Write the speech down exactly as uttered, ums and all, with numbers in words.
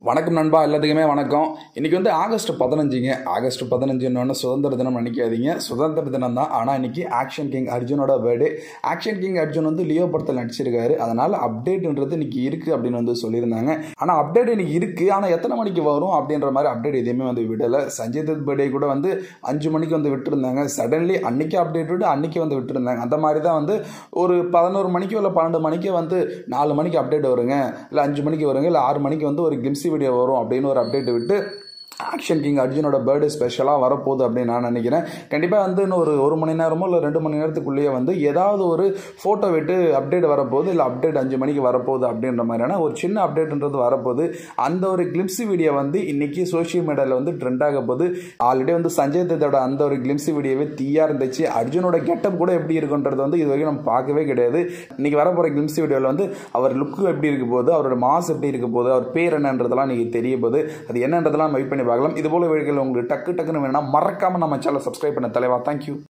வணக்கம் நண்பா, எல்லாத்துக்குமே வணக்கம். இன்றைக்கி வந்து ஆகஸ்ட் பதினஞ்சுங்க. ஆகஸ்ட் பதினஞ்சுன்னு சுதந்திர தினம் நினைக்காதீங்க, சுதந்திர தினம் தான். ஆனால் இன்றைக்கி ஆக்ஷன் கிங் அர்ஜுனோட பர்த்டே. ஆக்ஷன் கிங் அர்ஜுன் வந்து லியோ படத்தில் நடிச்சிருக்காரு. அதனால் அப்டேட்ன்றது இன்றைக்கி இருக்குது அப்படின்னு வந்து சொல்லியிருந்தாங்க. ஆனால் அப்டேட் இன்றைக்கி இருக்குது, ஆனால் எத்தனை மணிக்கு வரும் அப்படின்ற மாதிரி அப்டேட் எதுவுமே வந்து விடலை. சஞ்சய் தத் பர்த்டே கூட வந்து அஞ்சு மணிக்கு வந்து விட்டுருந்தாங்க. சடன்லி அன்றைக்கி அப்டேட் விட்டு அன்றைக்கி வந்து விட்டுருந்தாங்க. அந்த மாதிரி தான் வந்து ஒரு பதினோரு மணிக்கோ இல்லை பன்னெண்டு மணிக்கு வந்து நாலு மணிக்கு அப்டேட் வருங்க, இல்லை அஞ்சு மணிக்கு வருங்க, இல்லை ஆறு மணிக்கு வந்து ஒரு கிளிம்ஸ் வீடியோ வரும் அப்படின்னு ஒரு அப்டேட் விட்டு ஆக்ஷன் கிங் அர்ஜுனோட பர்த்டே ஸ்பெஷலாக வரப்போகுது அப்படின்னு நான் நினைக்கிறேன். கண்டிப்பாக வந்து இன்னும் ஒரு ஒரு மணி நேரமோ இல்லை ரெண்டு மணி நேரத்துக்குள்ளேயே வந்து ஏதாவது ஒரு ஃபோட்டோ விட்டு அப்டேட் வரப்போகுது, இல்லை அப்டேட் அஞ்சு மணிக்கு வரப்போகுது அப்படின்ற மாதிரியான ஒரு சின்ன அப்டேட்ன்றது வரப்போகுது. அந்த ஒரு கிளிம்ஸ் வீடியோ வந்து இன்றைக்கி சோஷியல் மீடியாவில் வந்து ட்ரெண்ட் ஆக போகுது. ஆல்ரெடி வந்து சஞ்சய் தத்தோட அந்த ஒரு கிளிம்ஸ் வீடியோவே தீயாக இருந்துச்சு. அர்ஜுனோட கெட்டப் கூட எப்படி இருக்குன்றது வந்து இது வரைக்கும் நம்ம பார்க்கவே கிடையாது. இன்றைக்கி வரப்போகிற கிளிம்ஸ் வீடியோவில் வந்து அவர் லுக்கு எப்படி இருக்க போகுது, அவரோட மாஸ் எப்படி இருக்க போகுது, அவர் பேர் என்னன்றதெல்லாம் இன்றைக்கி தெரிய போகுது. அது என்னன்றதெல்லாம் வெயிட் பண்ணி பார்க்கலாம். இது போல வீடியோக்கள் உங்களுக்கு டக்கு டக்குன்னு வேணும்னா மறக்காம நம்ம சேனலை சப்ஸ்கிரைப் பண்ண தலைவா. தேங்க்யூ.